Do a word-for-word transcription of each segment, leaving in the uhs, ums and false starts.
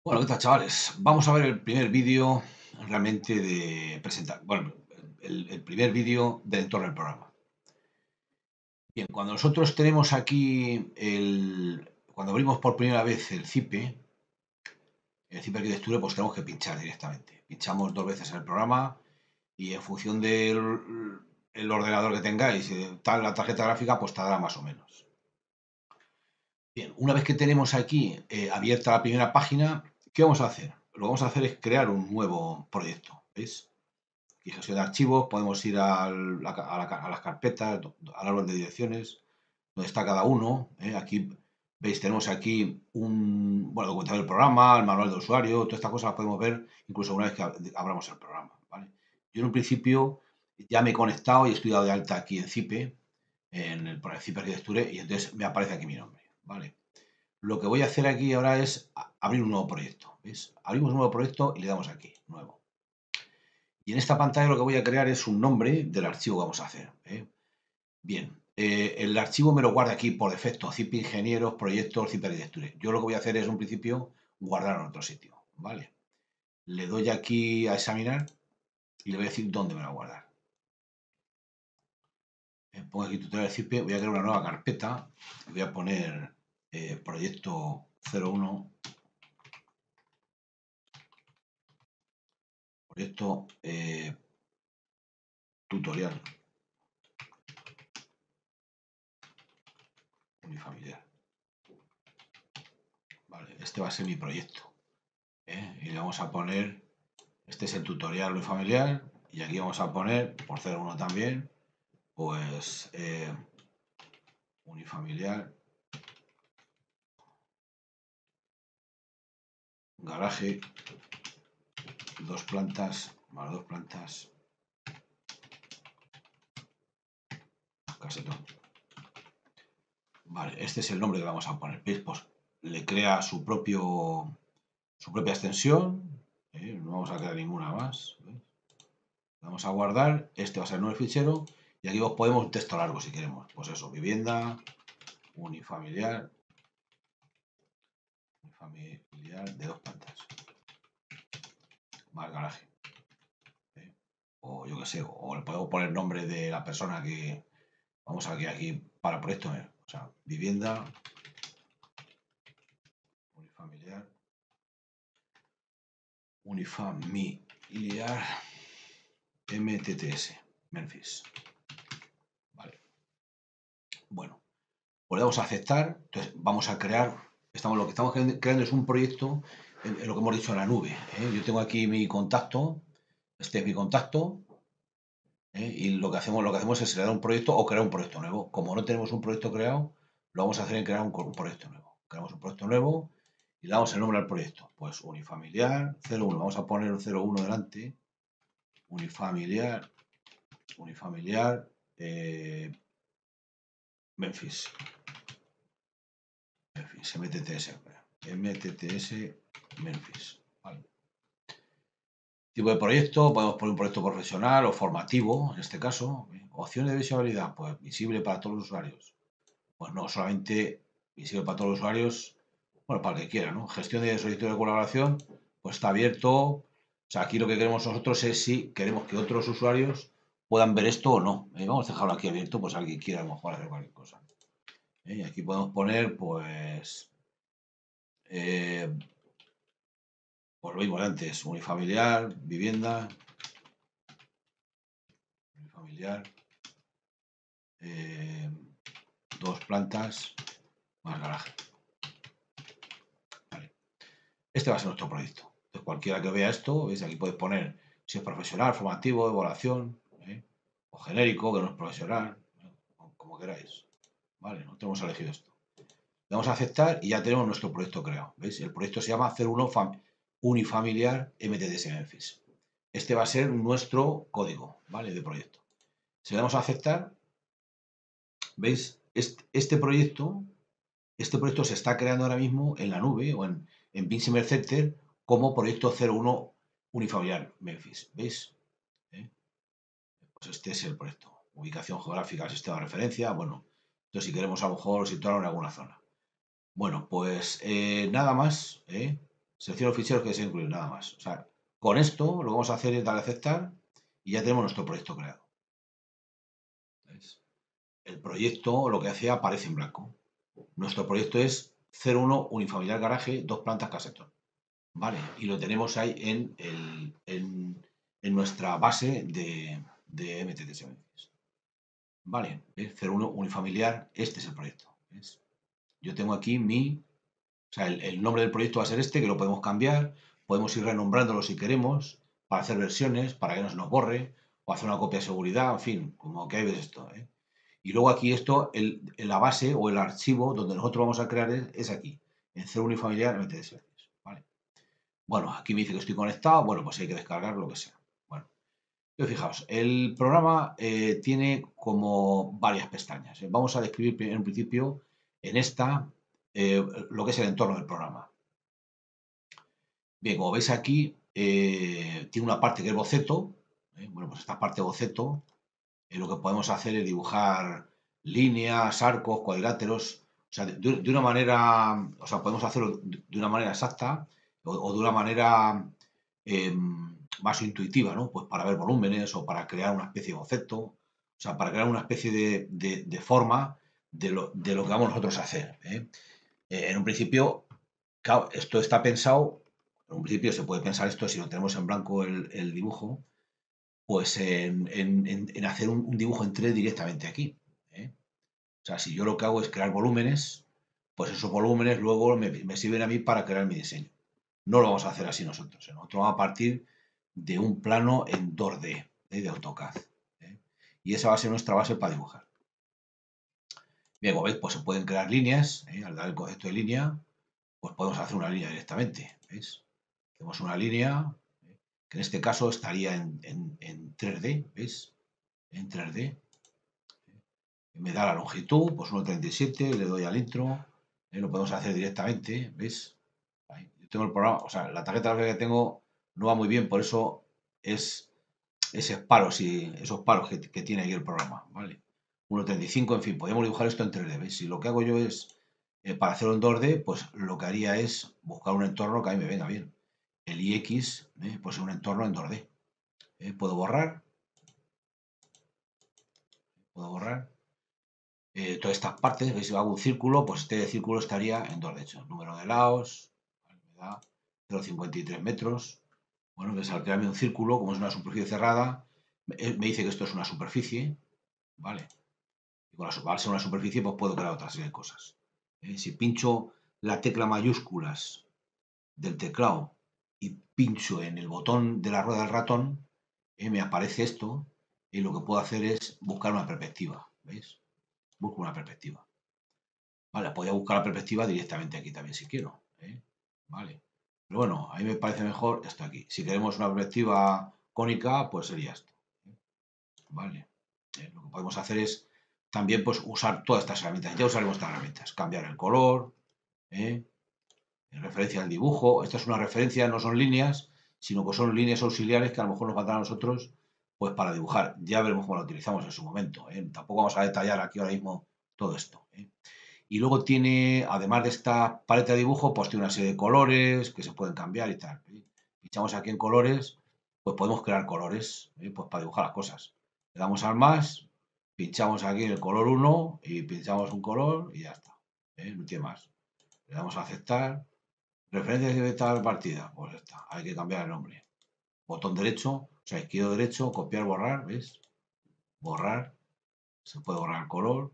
Bueno, ¿qué tal, chavales? Vamos a ver el primer vídeo realmente de presentar. Bueno, el, el primer vídeo del entorno del programa. Bien, cuando nosotros tenemos aquí el. Cuando abrimos por primera vez el cipe, el cipe arquitectura, pues tenemos que pinchar directamente. Pinchamos dos veces en el programa y en función del el ordenador que tengáis, eh, tal la tarjeta gráfica, pues tardará más o menos. Bien, una vez que tenemos aquí eh, abierta la primera página, ¿qué vamos a hacer? Lo que vamos a hacer es crear un nuevo proyecto, ¿veis? Y gestión de archivos, podemos ir al- a, la- a las carpetas, al árbol de direcciones, donde está cada uno. ¿eh? Aquí, veis, tenemos aquí un bueno, documentado del programa, el manual de usuario, todas estas cosas las podemos ver incluso una vez que ab- abramos el programa. ¿vale? Yo en un principio ya me he conectado y he estudiado de alta aquí en cipe, en el, por el cipe Arquitecture, y entonces me aparece aquí mi nombre. ¿vale? Lo que voy a hacer aquí ahora es a- abrir un nuevo proyecto. ¿Veis? Abrimos un nuevo proyecto y le damos aquí, nuevo. Y en esta pantalla lo que voy a crear es un nombre del archivo que vamos a hacer. ¿eh? Bien, eh, el archivo me lo guarda aquí por defecto, zip ingenieros, proyectos, zip arquitecture. Yo lo que voy a hacer es, en un principio, guardar en otro sitio. ¿vale? Le doy aquí a examinar y le voy a decir dónde me lo va a guardar. Eh, pongo aquí tutorial de zip, voy a crear una nueva carpeta. Voy a poner eh, proyecto cero uno, proyecto eh, tutorial unifamiliar. Vale, este va a ser mi proyecto. ¿eh? Y le vamos a poner, este es el tutorial unifamiliar, y aquí vamos a poner, por cero uno también, pues eh, unifamiliar, garaje, dos plantas, más dos plantas, casetón. Vale, este es el nombre que le vamos a poner. ¿Veis? Pues le crea su propio su propia extensión. ¿eh? No vamos a crear ninguna más. ¿veis? Vamos a guardar. Este va a ser el nuevo fichero. Y aquí podemos un texto largo si queremos. Pues eso, vivienda, unifamiliar, unifamiliar de dos plantas. Más garaje. ¿eh? O yo qué sé, o le podemos poner el nombre de la persona que vamos aquí, aquí para proyecto. ¿eh? O sea, vivienda, unifamiliar, unifamiliar, M T T S, Memphis. Vale. Bueno, pues le damos a aceptar. Entonces vamos a crear, estamos, lo que estamos creando es un proyecto en, en lo que hemos dicho en la nube. ¿eh? Yo tengo aquí mi contacto, este es mi contacto, ¿eh? y lo que, hacemos, lo que hacemos es crear un proyecto o crear un proyecto nuevo. Como no tenemos un proyecto creado, lo vamos a hacer en crear un, un proyecto nuevo. Creamos un proyecto nuevo y le damos el nombre al proyecto. Pues unifamiliar cero uno. Vamos a poner un cero uno delante. Unifamiliar, unifamiliar, eh, Memphis. Memphis, M T T S. M T T S, Memphis. Vale. Tipo de proyecto, podemos poner un proyecto profesional o formativo, en este caso. Opciones de visibilidad, pues visible para todos los usuarios. Pues no solamente visible para todos los usuarios, bueno, para el que quiera, ¿no? Gestión de solicitudes de colaboración, pues está abierto. O sea, aquí lo que queremos nosotros es si queremos que otros usuarios puedan ver esto o no. Eh, vamos a dejarlo aquí abierto, pues alguien quiera a lo mejor hacer cualquier cosa. Eh, y aquí podemos poner, pues, eh, pues lo mismo de antes, unifamiliar, vivienda, unifamiliar, eh, dos plantas, más garaje. Vale. Este va a ser nuestro proyecto. Entonces, cualquiera que vea esto, ¿veis? Aquí podéis poner si es profesional, formativo, evaluación, ¿eh? o genérico, que no es profesional, ¿eh? como queráis. Vale, nosotros hemos elegido esto. Le damos a aceptar y ya tenemos nuestro proyecto creado. ¿Veis? El proyecto se llama cero uno Unifamiliar M T D S Memphis. Este va a ser nuestro código, ¿vale? De proyecto. Si le damos a aceptar, ¿veis? Este, este proyecto Este proyecto se está creando ahora mismo en la nube o en, en Beamer Center como proyecto cero uno unifamiliar Memphis. ¿Veis? ¿Eh? Pues este es el proyecto. Ubicación geográfica, sistema de referencia. Bueno, entonces si queremos a lo mejor situarlo en alguna zona. Bueno, pues eh, nada más. ¿eh? selecciono ficheros que deseo incluir, nada más. O sea, con esto lo que vamos a hacer es darle a aceptar y ya tenemos nuestro proyecto creado. ¿Ves? El proyecto, lo que hace, aparece en blanco. Nuestro proyecto es cero uno unifamiliar garaje, dos plantas casetón. Vale, y lo tenemos ahí en, el, en, en nuestra base de, de M T T Services. Vale, ¿ves? cero uno unifamiliar, este es el proyecto. ¿Ves? Yo tengo aquí mi, o sea, el, el nombre del proyecto va a ser este, que lo podemos cambiar, podemos ir renombrándolo si queremos, para hacer versiones, para que no se nos borre, o hacer una copia de seguridad, en fin, como que hay ves esto. ¿eh? Y luego aquí esto, el, la base o el archivo donde nosotros vamos a crear es, es aquí, en cero uno unifamiliar M T T Services. ¿Vale? Bueno, aquí me dice que estoy conectado, bueno, pues hay que descargar lo que sea. Bueno, pero fijaos, el programa eh, tiene como varias pestañas. ¿eh? Vamos a describir en un principio en esta eh, lo que es el entorno del programa. Bien, como veis aquí, eh, tiene una parte que es boceto. ¿eh? Bueno, pues esta parte boceto, eh, lo que podemos hacer es dibujar líneas, arcos, cuadriláteros, o sea, de, de una manera, o sea, podemos hacerlo de una manera exacta o, o de una manera eh, más intuitiva, ¿no? Pues para ver volúmenes o para crear una especie de boceto, o sea, para crear una especie de, de, de forma de lo, de lo que vamos nosotros a hacer. ¿eh? Eh, en un principio, claro, esto está pensado, en un principio se puede pensar esto si lo tenemos en blanco el, el dibujo, pues en, en, en, en hacer un, un, dibujo en tres directamente aquí. ¿eh? O sea, si yo lo que hago es crear volúmenes, pues esos volúmenes luego me, me sirven a mí para crear mi diseño. No lo vamos a hacer así nosotros. ¿eh? Nosotros vamos a partir de un plano en dos D, ¿eh? de AutoCAD. ¿eh? Y esa va a ser nuestra base para dibujar. Bien, como veis, pues se pueden crear líneas. ¿eh? Al dar el concepto de línea, pues podemos hacer una línea directamente. ¿Veis? Hacemos una línea, ¿eh? que en este caso estaría en, en, en tres D. ¿Veis? En tres D. Me da la longitud, pues uno treinta y siete, le doy al intro, ¿eh? Lo podemos hacer directamente, ¿ves? Ahí. Yo tengo el programa, o sea, la tarjeta gráfica que tengo no va muy bien, por eso es esos paros y esos paros que, que tiene ahí el programa, ¿vale? uno treinta y cinco, en fin, podemos dibujar esto en tres D, ¿veis? Si lo que hago yo es, eh, para hacerlo en dos D, pues lo que haría es buscar un entorno que a mí me venga bien. El I X, ¿eh? Pues es un entorno en dos D. ¿eh? Puedo borrar, puedo borrar. Eh, todas estas partes, veis, si hago un círculo, pues este círculo estaría en dos de hecho. Número de lados, me da cero coma cincuenta y tres metros. Bueno, pues al crearme un círculo, como es una superficie cerrada, me dice que esto es una superficie, ¿vale? Y con la, al ser una superficie, pues puedo crear otra serie de cosas. ¿eh? Si pincho la tecla mayúsculas del teclado y pincho en el botón de la rueda del ratón, eh, me aparece esto y lo que puedo hacer es buscar una perspectiva, ¿veis? Busco una perspectiva. Vale, podría buscar la perspectiva directamente aquí también si quiero. ¿eh? Vale. Pero bueno, a mí me parece mejor esto aquí. Si queremos una perspectiva cónica, pues sería esto. ¿eh? Vale. Eh, lo que podemos hacer es también pues, usar todas estas herramientas. Ya usaremos estas herramientas. Cambiar el color. ¿eh? En referencia al dibujo. Esta es una referencia, no son líneas, sino que son líneas auxiliares que a lo mejor nos faltan a nosotros pues para dibujar. Ya veremos cómo lo utilizamos en su momento. ¿eh? Tampoco vamos a detallar aquí ahora mismo todo esto. ¿eh? Y luego tiene, además de esta paleta de dibujo, pues tiene una serie de colores que se pueden cambiar y tal. Pinchamos aquí en colores, pues podemos crear colores, ¿eh? Pues para dibujar las cosas. Le damos al más, pinchamos aquí en el color uno y pinchamos un color y ya está. ¿eh? No tiene más. Le damos a aceptar. Referencia de tal partida, pues ya está. Hay que cambiar el nombre. Botón derecho, o sea, izquierdo derecho, copiar, borrar, ¿ves? Borrar. Se puede borrar el color.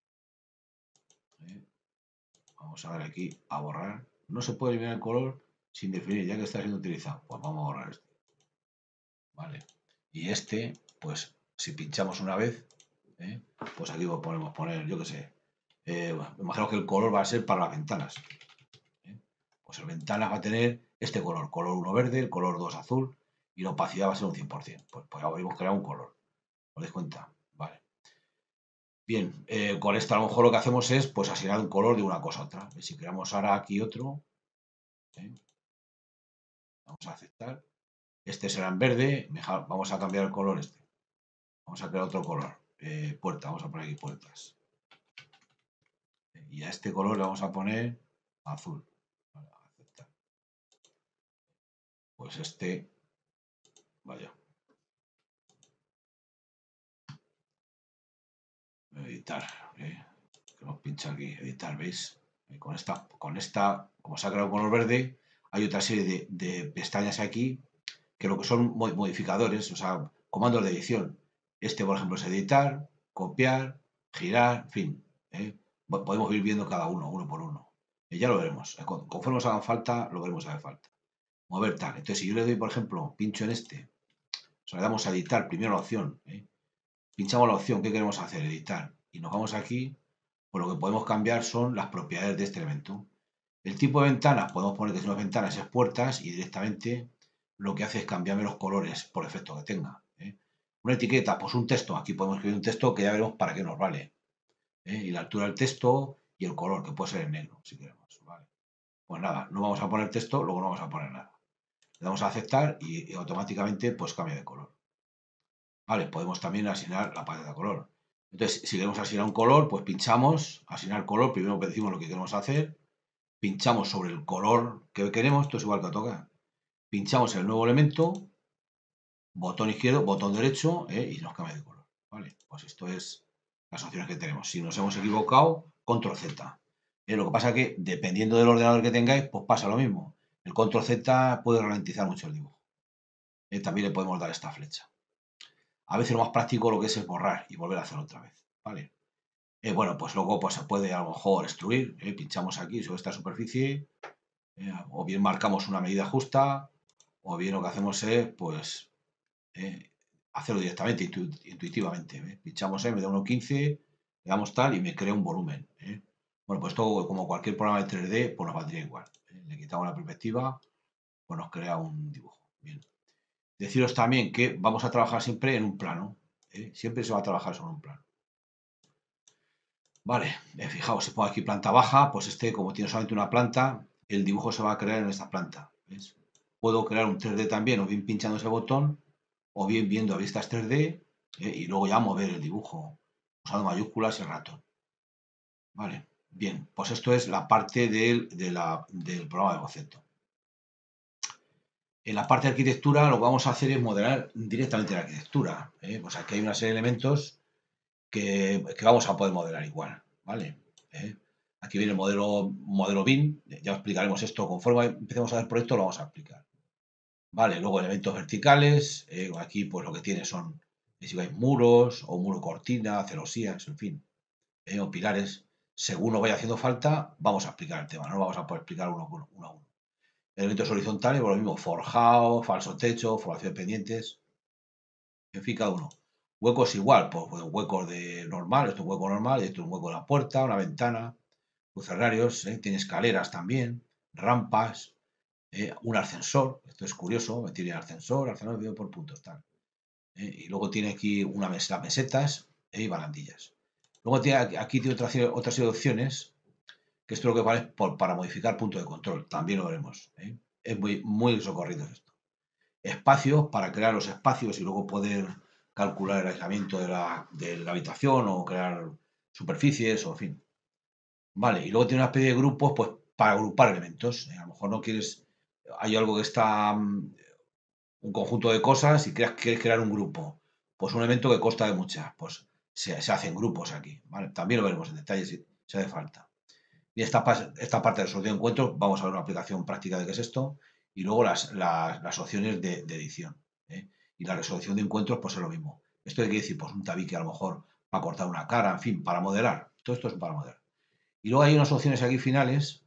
¿eh? Vamos a ver aquí a borrar. No se puede eliminar el color sin definir, ya que está siendo utilizado. Pues vamos a borrar este. Vale. Y este, pues si pinchamos una vez, ¿eh? pues aquí podemos poner, yo qué sé. Eh, bueno, imagino que el color va a ser para las ventanas. ¿eh? Pues el ventanas va a tener este color. Color uno verde, el color dos azul y la opacidad va a ser un cien por cien. Pues, pues habríamos creado un color. ¿Os dais cuenta? Vale. Bien, eh, con esta a lo mejor lo que hacemos es pues asignar un color de una cosa a otra. Si creamos ahora aquí otro, ¿eh? Vamos a aceptar. Este será en verde. Vamos a cambiar el color este. Vamos a crear otro color. Eh, puerta. Vamos a poner aquí puertas. Y a este color le vamos a poner azul. Vale, aceptar. pues este, vaya. Editar, ¿eh? Que nos pincha aquí, editar, ¿veis? Eh, con, esta, con esta, como se ha creado color verde, hay otra serie de, de pestañas aquí que lo que son modificadores, o sea, comandos de edición. Este, por ejemplo, es editar, copiar, girar, en fin. ¿eh? Podemos ir viendo cada uno, uno por uno. Y ya lo veremos. Conforme nos hagan falta, lo veremos hacer falta. Mover tal. Entonces, si yo le doy, por ejemplo, pincho en este, o sea, le damos a editar, primero la opción, ¿eh? Pinchamos la opción, ¿qué queremos hacer? Editar. Y nos vamos aquí, pues lo que podemos cambiar son las propiedades de este elemento. El tipo de ventanas, podemos poner que si no es ventanas es puertas y directamente lo que hace es cambiarme los colores por efecto que tenga. ¿eh? Una etiqueta, pues un texto. Aquí podemos escribir un texto que ya veremos para qué nos vale. ¿eh? Y la altura del texto y el color, que puede ser en negro, si queremos. ¿vale? Pues nada, no vamos a poner texto, luego no vamos a poner nada. Le damos a aceptar y, y automáticamente pues cambia de color. Vale, podemos también asignar la paleta de color. Entonces, si queremos asignar un color, pues pinchamos, asignar color, primero decimos lo que queremos hacer, pinchamos sobre el color que queremos, esto es igual que toca. Pinchamos en el nuevo elemento, botón izquierdo, botón derecho, ¿eh? y nos cambia de color. Vale, pues esto es las opciones que tenemos. Si nos hemos equivocado, control Z. ¿eh? Lo que pasa es que, dependiendo del ordenador que tengáis, pues pasa lo mismo. El control Z puede ralentizar mucho el dibujo. ¿eh? También le podemos dar esta flecha. A veces lo más práctico lo que es es borrar y volver a hacerlo otra vez. ¿Vale? Eh, bueno, pues luego pues, se puede a lo mejor extruir. ¿eh? Pinchamos aquí sobre esta superficie. ¿eh? O bien marcamos una medida justa. O bien lo que hacemos es, pues, eh, hacerlo directamente, intu intuitivamente. ¿eh? Pinchamos en, me da uno punto quince, le damos tal y me crea un volumen. ¿eh? Bueno, pues esto, como cualquier programa de tres D, pues nos valdría igual. ¿eh? Le quitamos la perspectiva, pues nos crea un dibujo. Bien. Deciros también que vamos a trabajar siempre en un plano. ¿eh? Siempre se va a trabajar sobre un plano. Vale, eh, fijaos, si pongo aquí planta baja, pues este, como tiene solamente una planta, el dibujo se va a crear en esta planta. ¿ves? Puedo crear un tres D también, o bien pinchando ese botón, o bien viendo a vistas tres D, ¿eh? y luego ya mover el dibujo, usando mayúsculas y el ratón. Vale, bien, pues esto es la parte del, de la, del programa de boceto. En la parte de arquitectura lo que vamos a hacer es modelar directamente la arquitectura. ¿eh? Pues aquí hay una serie de elementos que, que vamos a poder modelar igual, ¿vale? ¿Eh? Aquí viene el modelo, modelo B I M, ya explicaremos esto, conforme empecemos a ver proyectos lo vamos a explicar. Vale, luego elementos verticales, eh, aquí pues lo que tiene son, si veis, muros, o muro cortina, celosías, en fin, eh, o pilares. Según nos vaya haciendo falta, vamos a explicar el tema, no vamos a poder explicar uno, uno, uno a uno. Elementos horizontales, por lo mismo, forjado, falso techo, formación de pendientes, en fin, cada uno. Huecos igual, pues un hueco de normal, esto es un hueco normal, esto es un hueco de la puerta, una ventana, lucernarios, ¿eh? Tiene escaleras también, rampas, ¿eh? Un ascensor, esto es curioso, tiene ascensor, ascensor dividido por puntos, tal. ¿eh? Y luego tiene aquí una mesa, mesetas ¿eh? y barandillas. Luego tiene aquí, aquí tiene otra, otra serie de opciones, que esto es lo que vale por, para modificar punto de control, también lo veremos. ¿eh? Es muy, muy socorrido esto. Espacios para crear los espacios y luego poder calcular el aislamiento de la, de la habitación o crear superficies o en fin. Vale, y luego tiene una especie de grupos pues para agrupar elementos. ¿eh? A lo mejor no quieres, hay algo que está, um, un conjunto de cosas y creas, quieres crear un grupo. Pues un elemento que consta de muchas, pues se, se hacen grupos aquí. ¿vale? También lo veremos en detalle si, si hace falta. Y esta, esta parte de resolución de encuentros, vamos a ver una aplicación práctica de qué es esto, y luego las, las, las opciones de, de edición. ¿eh? Y la resolución de encuentros, pues es lo mismo. Esto quiere decir, pues un tabique a lo mejor para cortar una cara, en fin, para modelar. Todo esto es para modelar. Y luego hay unas opciones aquí finales,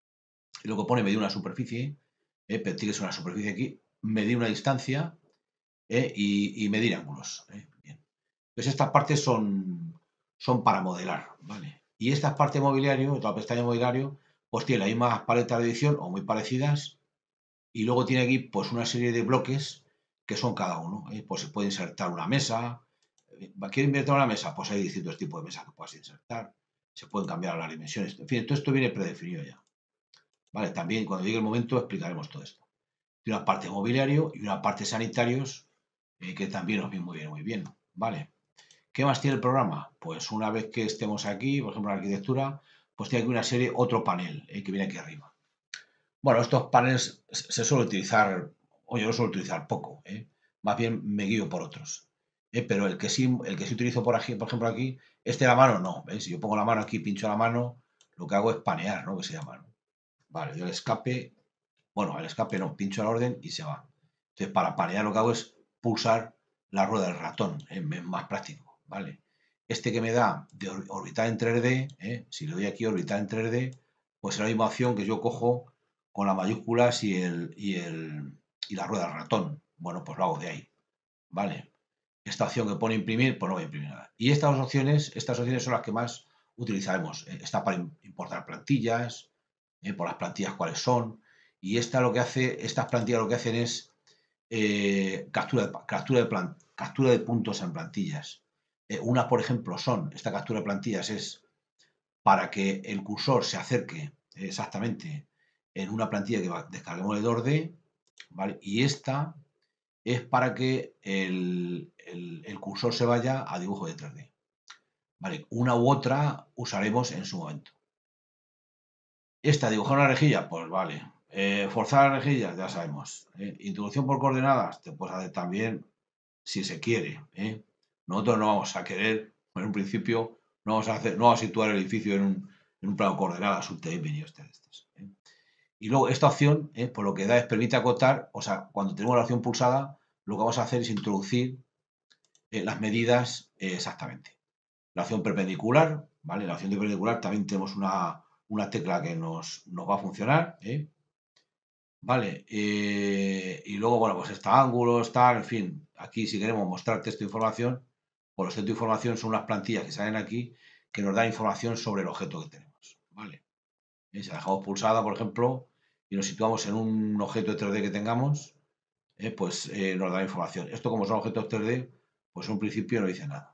y lo que pone medir una superficie, ¿eh? Pero tienes una superficie aquí, medir una distancia ¿eh? y, y medir ángulos. ¿eh? Bien. Entonces estas partes son, son para modelar, ¿vale? Y esta parte de mobiliario, la pestaña mobiliario, pues tiene las mismas paletas de edición o muy parecidas y luego tiene aquí pues una serie de bloques que son cada uno. ¿eh? Pues se puede insertar una mesa. ¿Quiere invertir una mesa? Pues hay distintos tipos de mesas que puedes insertar. Se pueden cambiar las dimensiones. En fin, todo esto viene predefinido ya. ¿Vale? También cuando llegue el momento explicaremos todo esto. Tiene una parte de mobiliario y una parte de sanitarios eh, que también nos viene muy bien, muy bien. ¿Vale? ¿Qué más tiene el programa? Pues una vez que estemos aquí, por ejemplo en arquitectura, pues tiene aquí una serie, otro panel eh, que viene aquí arriba. Bueno, estos paneles se suelen utilizar o yo lo suelo utilizar poco, ¿eh? Más bien me guío por otros. ¿eh? Pero el que sí, el que sí utilizo por aquí, por ejemplo aquí, este de la mano no, ¿ves? Si yo pongo la mano aquí, pincho la mano, lo que hago es panear, ¿no? Que se llama, ¿no? Vale, yo el escape, bueno, el escape no, pincho la orden y se va. Entonces, para panear lo que hago es pulsar la rueda del ratón, ¿eh? Es más práctico, ¿vale? Este que me da de orbitar en tres D, ¿eh? Si le doy aquí orbitar en tres D, pues es la misma opción que yo cojo con las mayúsculas y, el, y, el, y la rueda del ratón. Bueno, pues lo hago de ahí, ¿vale? Esta opción que pone imprimir, pues no voy a imprimir nada. Y estas opciones, estas opciones son las que más utilizaremos. ¿eh? Está para importar plantillas, ¿eh? por las plantillas cuáles son. Y esta lo que hace, estas plantillas lo que hacen es eh, captura, de, captura, de plan, captura de puntos en plantillas. Eh, una, por ejemplo, son, esta captura de plantillas es para que el cursor se acerque exactamente en una plantilla que va, descarguemos de dos D, ¿vale? Y esta es para que el, el, el cursor se vaya a dibujo de tres D. ¿Vale? Una u otra usaremos en su momento. Esta, dibujar una rejilla, pues vale. Eh, forzar la rejilla, ya sabemos. ¿eh? Introducción por coordenadas, te puedes hacer también si se quiere. ¿eh? Nosotros no vamos a querer, en un principio, no vamos a, hacer, no vamos a situar el edificio en un, en un plano de coordenadas, un T M y este, estos. ¿eh? Y luego esta opción, ¿eh? pues lo que da es permite acotar, o sea, cuando tenemos la opción pulsada, lo que vamos a hacer es introducir eh, las medidas eh, exactamente. La opción perpendicular, ¿vale? La opción de perpendicular también tenemos una, una tecla que nos, nos va a funcionar, ¿eh? Vale, eh, y luego, bueno, pues está ángulos, tal, en fin, aquí si queremos mostrar texto e información, pues los texto e información son unas plantillas que salen aquí que nos dan información sobre el objeto que tenemos, ¿vale? ¿Eh? Si la dejamos pulsada, por ejemplo, y nos situamos en un objeto de tres D que tengamos, eh, pues eh, nos da información. Esto como son objetos tres D, pues en un principio no dice nada.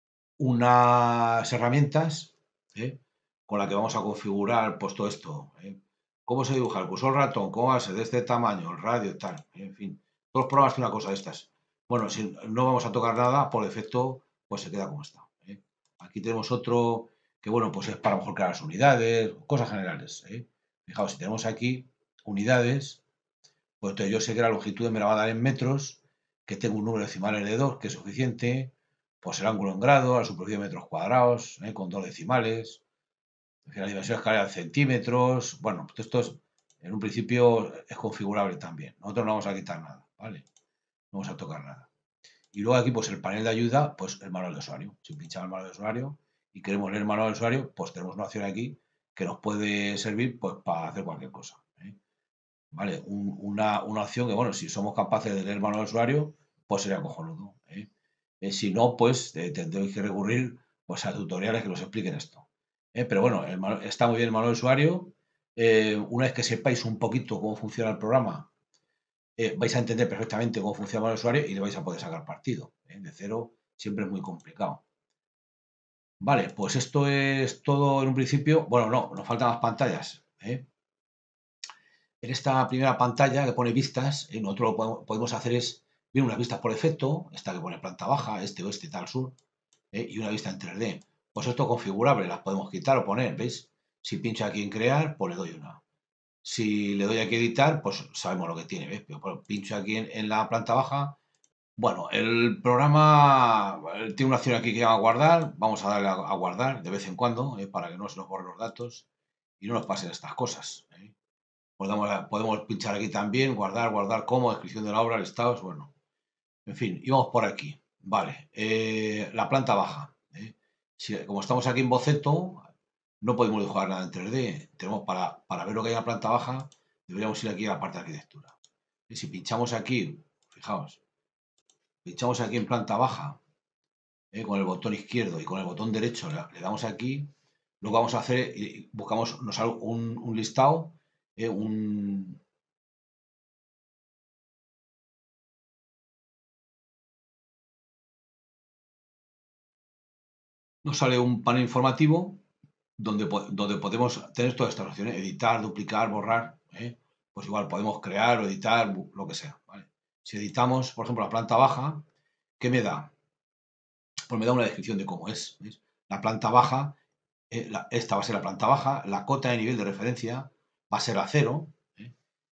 Unas herramientas ¿eh? con las que vamos a configurar pues todo esto. ¿eh? ¿Cómo se dibuja el cursor ratón? ¿Cómo va a ser de este tamaño? El radio, tal. ¿eh? En fin, todos los programas tienen una cosa de estas. Bueno, si no vamos a tocar nada, por defecto, pues se queda como está. ¿eh? Aquí tenemos otro que, bueno, pues es para a lo mejor crear las unidades, cosas generales. ¿eh? Fijaos, si tenemos aquí unidades, pues entonces yo sé que la longitud me la va a dar en metros, que tengo un número decimales de dos, que es suficiente, pues el ángulo en grado, la superficie de metros cuadrados, ¿eh? con dos decimales, la dimensión escalera en centímetros, bueno, pues esto es, en un principio es configurable también. Nosotros no vamos a quitar nada, ¿vale? No vamos a tocar nada. Y luego aquí, pues el panel de ayuda, pues el manual de usuario. Si pinchamos el manual de usuario y queremos leer el manual de usuario, pues tenemos una opción aquí que nos puede servir pues para hacer cualquier cosa. ¿eh? ¿Vale? Un, una, una opción que, bueno, si somos capaces de leer el manual de usuario, pues sería cojonudo. ¿eh? Eh, si no, pues eh, tendréis que recurrir pues, a tutoriales que nos expliquen esto. ¿eh? Pero bueno, el manual, está muy bien el manual de usuario. Eh, una vez que sepáis un poquito cómo funciona el programa, eh, vais a entender perfectamente cómo funciona el manual de usuario y le vais a poder sacar partido. ¿eh? De cero siempre es muy complicado. Vale, pues esto es todo en un principio. Bueno, no, nos faltan las pantallas. ¿eh? En esta primera pantalla que pone vistas, eh, nosotros lo podemos, podemos hacer es ver unas vistas por defecto, esta que pone planta baja, este, oeste, tal, sur, eh, y una vista en tres D. Pues esto es configurable, las podemos quitar o poner, ¿veis? Si pincho aquí en crear, pues le doy una. Si le doy aquí a editar, pues sabemos lo que tiene, ¿ves? Pero pincho aquí en, en la planta baja. Bueno, el programa eh, tiene una opción aquí que llama guardar. Vamos a darle a, a guardar de vez en cuando, eh, para que no se nos borren los datos y no nos pasen estas cosas. ¿eh? Podemos, podemos pinchar aquí también, guardar, guardar como, descripción de la obra, listados, bueno. En fin, íbamos por aquí. Vale, eh, la planta baja. ¿eh? Si, como estamos aquí en boceto, no podemos dibujar nada en tres D. Tenemos para, para ver lo que hay en la planta baja, deberíamos ir aquí a la parte de arquitectura. Y si pinchamos aquí, fijaos, pinchamos aquí en planta baja, ¿eh? con el botón izquierdo y con el botón derecho le, le damos aquí, lo que vamos a hacer, y buscamos, nos sale un, un listado, ¿eh? un, nos sale un panel informativo donde, donde podemos tener todas estas opciones, editar, duplicar, borrar, ¿eh? Pues igual podemos crear o editar, lo que sea, ¿vale? Si editamos, por ejemplo, la planta baja, ¿qué me da? Pues me da una descripción de cómo es, ¿ves? La planta baja, eh, la, esta va a ser la planta baja, la cota de nivel de referencia va a ser a cero, ¿eh?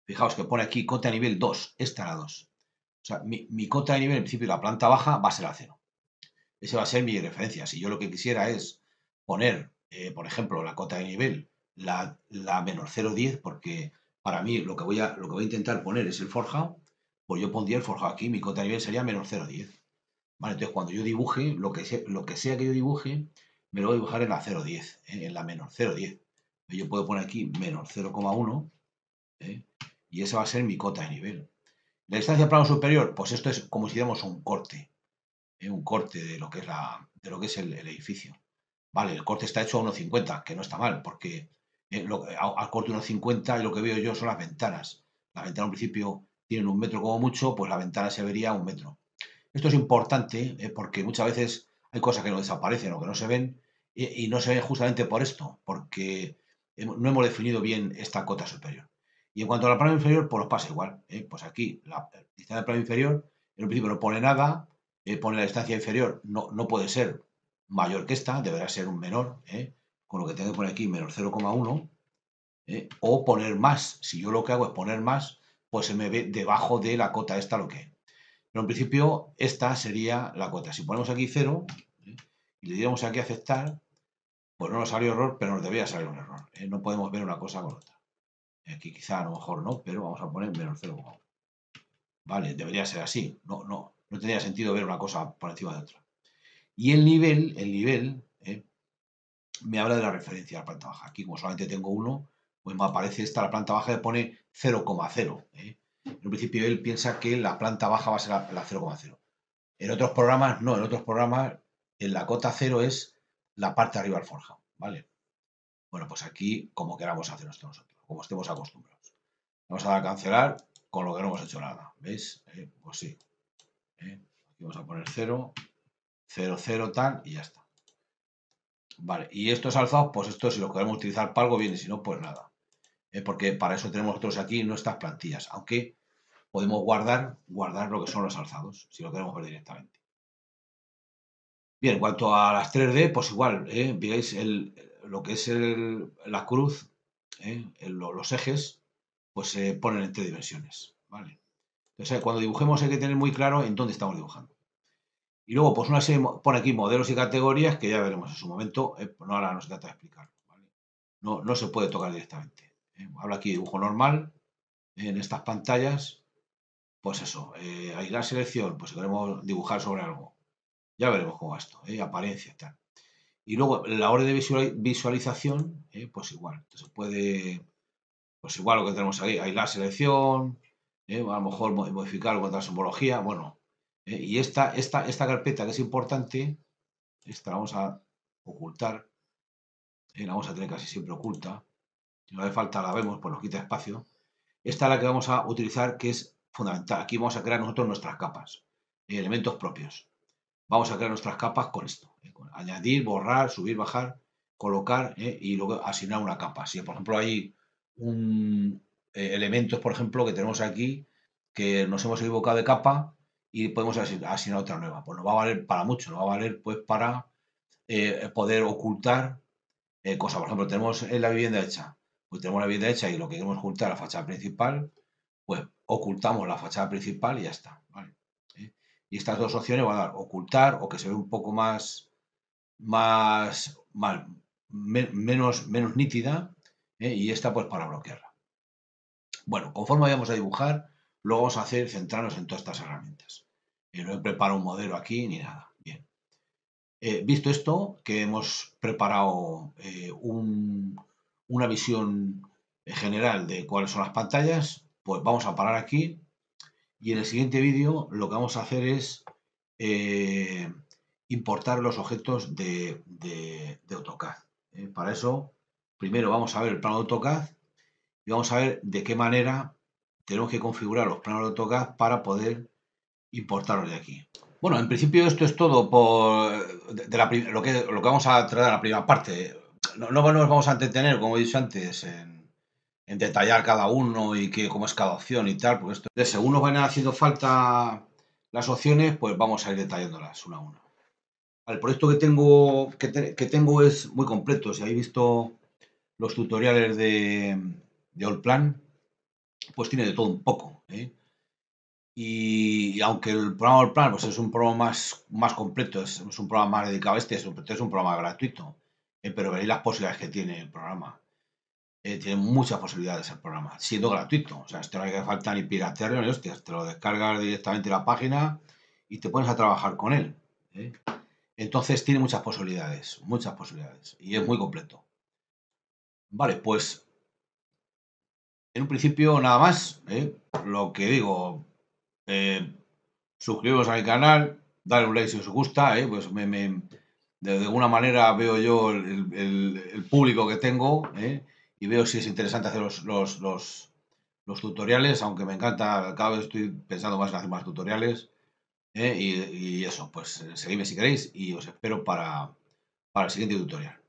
Fijaos que pone aquí cota de nivel dos, esta era dos. O sea, mi, mi cota de nivel, en principio, la planta baja va a ser a cero. Esa va a ser mi referencia. Si yo lo que quisiera es poner, eh, por ejemplo, la cota de nivel, la, la menos cero coma diez, porque para mí lo que, voy a, lo que voy a intentar poner es el forjado, pues yo pondría el forjado aquí, mi cota de nivel sería menos cero coma diez. Vale, entonces cuando yo dibuje, lo que, sea, lo que sea que yo dibuje, me lo voy a dibujar en la cero coma diez, ¿eh? En la menos cero coma diez. Yo puedo poner aquí menos cero coma uno, ¿eh? Y esa va a ser mi cota de nivel. La distancia plano superior, pues esto es como si diéramos un corte, ¿eh? Un corte de lo que es, la, de lo que es el, el edificio. Vale, el corte está hecho a uno cincuenta, que no está mal, porque eh, lo, a, al corte uno cincuenta y lo que veo yo son las ventanas. Las ventanas en principio tienen un metro como mucho, pues la ventana se vería a un metro. Esto es importante eh, porque muchas veces hay cosas que no desaparecen o que no se ven eh, y no se ven justamente por esto, porque hemo- no hemos definido bien esta cota superior. Y en cuanto a la plano inferior, pues nos pasa igual. eh, Pues aquí la eh, distancia del plano inferior, en un principio no pone nada, eh, pone la distancia inferior, no, no puede ser mayor que esta, deberá ser un menor, eh, con lo que tengo que poner aquí menos cero coma uno, eh, o poner más. Si yo lo que hago es poner más, pues se me ve debajo de la cota esta lo que es. Pero en principio esta sería la cota. Si ponemos aquí cero, ¿eh? Y le diéramos aquí aceptar, pues no nos salió error, pero nos debería salir un error, ¿eh? No podemos ver una cosa con otra. Aquí quizá a lo mejor no, pero vamos a poner menos cero coma uno. Vale, debería ser así. No, no, no tendría sentido ver una cosa por encima de otra. Y el nivel, el nivel, ¿eh? Me habla de la referencia a la planta baja. Aquí, como solamente tengo uno, pues me aparece esta, la planta baja, le pone cero coma cero. ¿eh? En principio él piensa que la planta baja va a ser la, la cero coma cero. En otros programas, no, en otros programas, en la cota cero es la parte de arriba del forjado, ¿vale? Bueno, pues aquí, como queramos hacer esto nosotros, como estemos acostumbrados. Vamos a dar a cancelar con lo que no hemos hecho nada, ¿veis? Eh, pues sí. ¿eh? Aquí vamos a poner cero, cero, cero, tal, y ya está. Vale, y estos alzados, pues esto si lo queremos utilizar para algo, bien, y si no, pues nada. ¿eh? Porque para eso tenemos nosotros aquí nuestras plantillas, aunque podemos guardar, guardar lo que son los alzados, si lo queremos ver directamente. Bien, en cuanto a las tres D, pues igual, ¿eh? Veis el, lo que es el- la cruz, ¿eh? El- lo- los ejes, pues se ponen en tres dimensiones, ¿vale? Entonces, eh, cuando dibujemos hay que tener muy claro en dónde estamos dibujando. Y luego, pues una serie, mo- pone aquí modelos y categorías que ya veremos en su momento, ¿eh? Pues no ahora no se trata de explicar, ¿vale? No, no se puede tocar directamente. ¿eh? Habla aquí de dibujo normal, ¿eh? En estas pantallas, pues eso, eh, aislar selección, pues si queremos dibujar sobre algo, ya veremos cómo va esto, ¿eh? Apariencia y tal. Y luego la hora de visual- visualización, eh, pues igual. Entonces puede, pues igual lo que tenemos ahí, aislar selección, eh, a lo mejor mo- modificar algo de simbología, bueno. eh, y esta, esta, esta carpeta que es importante, esta la vamos a ocultar, eh, la vamos a tener casi siempre oculta. Si no hace falta la vemos, pues nos quita espacio. Esta es la que vamos a utilizar, que es fundamental. Aquí vamos a crear nosotros nuestras capas, eh, elementos propios. Vamos a crear nuestras capas con esto. ¿eh? Con añadir, borrar, subir, bajar, colocar ¿eh? Y luego asignar una capa. Si por ejemplo hay un, eh, elementos, por ejemplo, que tenemos aquí que nos hemos equivocado de capa y podemos asignar, asignar otra nueva. Pues nos va a valer para mucho, nos va a valer pues para eh, poder ocultar eh, cosas. Por ejemplo, tenemos en la vivienda hecha, pues tenemos la vivienda hecha y lo que queremos ocultar la fachada principal, pues ocultamos la fachada principal y ya está. ¿vale? ¿Eh? Y estas dos opciones van a dar ocultar o que se ve un poco más, más, más me- menos, menos nítida, ¿eh? Y esta pues para bloquearla. Bueno, conforme vayamos a dibujar, lo vamos a hacer centrarnos en todas estas herramientas. Y no he preparado un modelo aquí ni nada. Bien. Eh, visto esto, que hemos preparado eh, un- una visión general de cuáles son las pantallas, pues vamos a parar aquí y en el siguiente vídeo lo que vamos a hacer es eh, importar los objetos de, de- de AutoCAD. ¿eh? Para eso, primero vamos a ver el plano de AutoCAD y vamos a ver de qué manera tenemos que configurar los planos de AutoCAD para poder importarlos de aquí. Bueno, en principio esto es todo por de, de la prim- lo que, lo que vamos a tratar en la primera parte. No, no nos vamos a entretener, como he dicho antes, en, en detallar cada uno y qué, cómo es cada opción y tal, porque esto, según nos van haciendo falta las opciones, pues vamos a ir detallándolas una a una. El proyecto que tengo, que, te- que tengo es muy completo. Si habéis visto los tutoriales de, de Allplan, pues tiene de todo un poco, ¿eh? Y, y aunque el programa del plan pues es un programa más, más completo, es, es un programa más dedicado a este, es un, es un programa gratuito, ¿eh? Pero veréis las posibilidades que tiene el programa. Eh, tiene muchas posibilidades el programa, siendo gratuito. O sea, esto no hay que falta ni piratearlo ni hostias. Te lo descargas directamente de la página y te pones a trabajar con él, ¿eh? Entonces tiene muchas posibilidades, muchas posibilidades. Y es muy completo. Vale, pues en un principio nada más, ¿eh? Lo que digo, eh, suscribiros a mi canal, darle un like si os gusta, ¿eh? Pues me, me- de alguna manera veo yo el, el- el público que tengo, ¿eh? Y veo si es interesante hacer los, los, los, los tutoriales, aunque me encanta, cada vez estoy pensando más en hacer más tutoriales, ¿eh? Y, y eso, pues eh, seguidme si queréis y os espero para, para el siguiente tutorial.